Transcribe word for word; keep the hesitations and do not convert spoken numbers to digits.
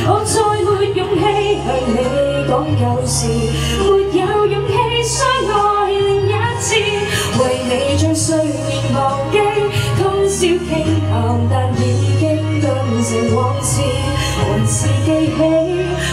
我再沒勇氣向你講舊事，沒有勇氣相愛另一次，為你將歲月忘記，通宵傾談，但已經變成往事，還是記起。